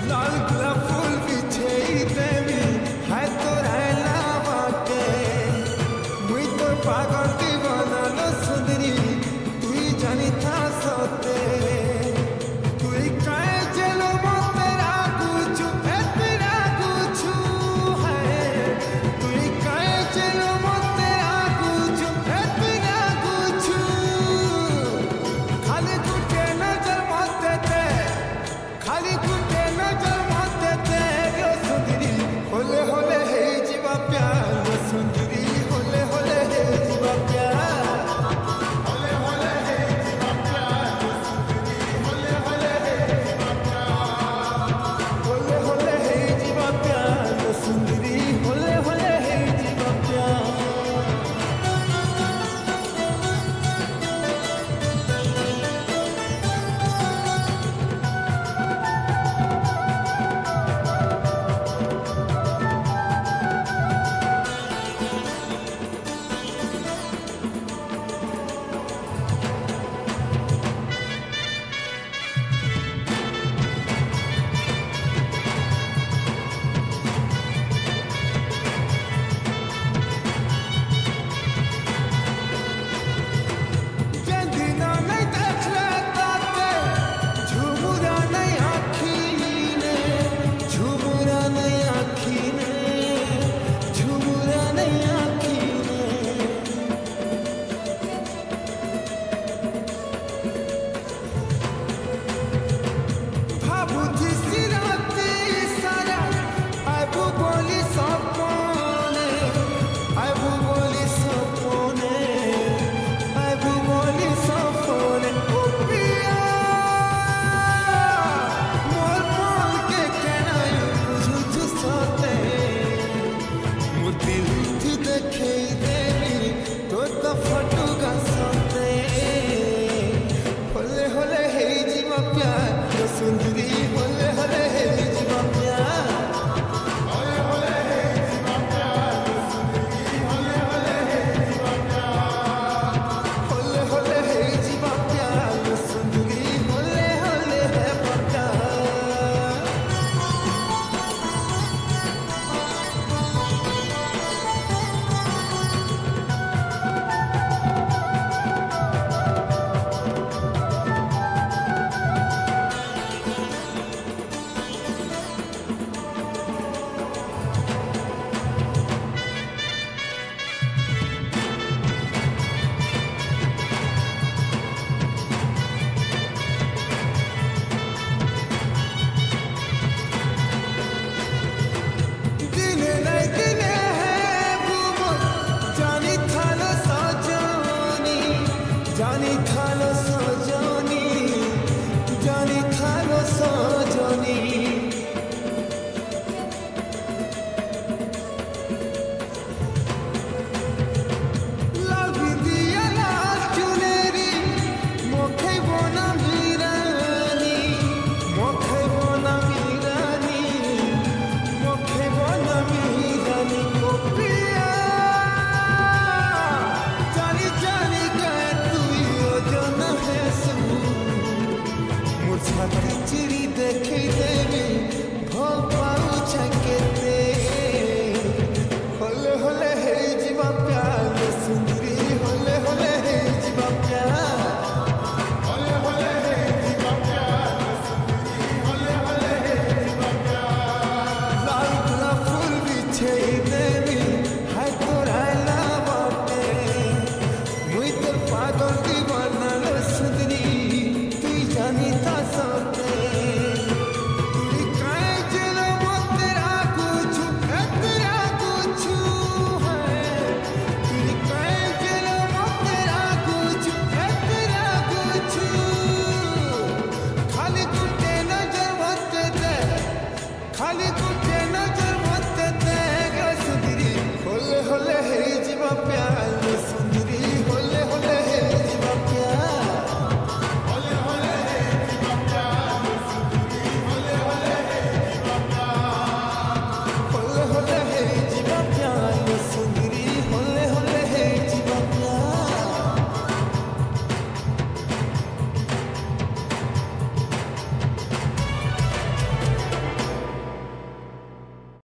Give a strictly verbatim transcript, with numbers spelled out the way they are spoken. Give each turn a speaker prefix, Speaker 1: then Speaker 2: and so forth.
Speaker 1: लाल गुलाब फूल पीछे देवी है तो रहना बाके मुई तो पागल दीवाना लो सुंदरी तू ही जानी था सोते तू ही काहे चलो मत तेरा कुछ है तेरा कुछ है तू ही काहे चलो मत तेरा कुछ है तेरा कुछ खाली कुटे नजर मत देते खाली कुटे नजर मत देते लो सुंदरी होले होले हे जीवा प्यार लो सुंदरी होले होले हे जीवा प्यार होले होले हे जीवा प्यार लो सुंदरी होले होले हे जीवा प्यार होले होले हे जीवा प्यार लो सुंदरी होले होले हे जीवा प्यार जंजीरा नहीं देख लेता ते झुमुरा नहीं आँखी ने झुमुरा नहीं आँखी ने झुमुरा नहीं आँखी ने भाबुथी सी राती सारा आबू बोली सपने आबू बोली सपने आबू बोली सपने ओ पिया मोर मन के केनाई बुझुछु सते मोर दिल थी देखे देवी तो तो फटुगा सते होले होले हे जीवा प्यार लो सुंदरी होले होले हे जीवा प्यार होले होले हे जीवा प्यार लो सुंदरी होले होले हे जीवा प्यार होले होले हे जीवा प्यार लो सुंदरी होले होले हे प्यार दिने नहीं दिने है बुमर जानी थालो सजनी जानी थालो सजनी जानी थालो सजनी लाल बिंदिया लाल चुनरी मोखे बोना मीरानी मोखे बोना मीरानी मोखे बोना मीरानी ओ पिया जानी जानी गए तू यो जन है सू मुझा चिड़ी देखे देवी भोपा